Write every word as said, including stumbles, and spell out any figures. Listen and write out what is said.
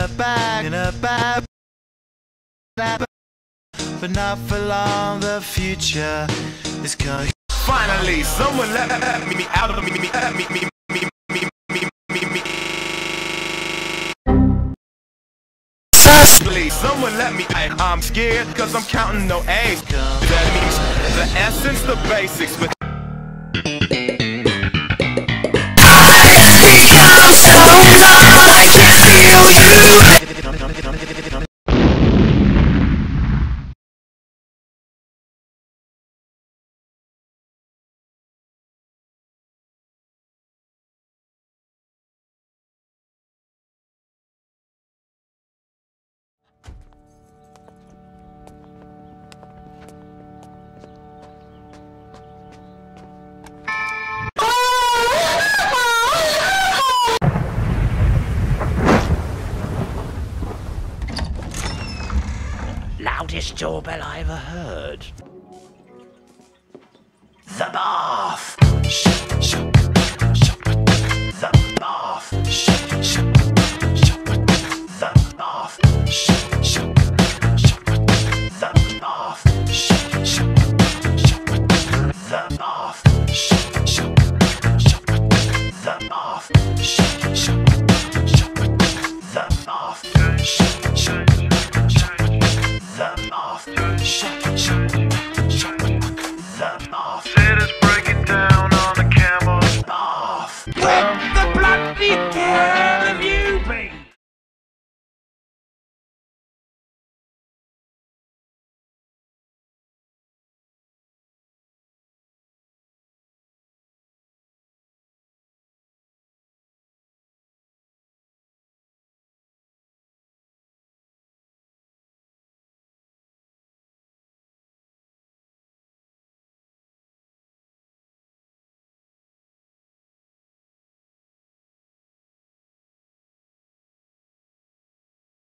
a bag, in a bag, but not for long. The future is coming. Finally, someone let me out of me, me, me, me, me, me, me, me, me, me. Please, someone let me. I, I'm scared, cause I'm counting no A's. That means the essence, the basics with. Loudest doorbell I ever heard. The bath! Shh, shh.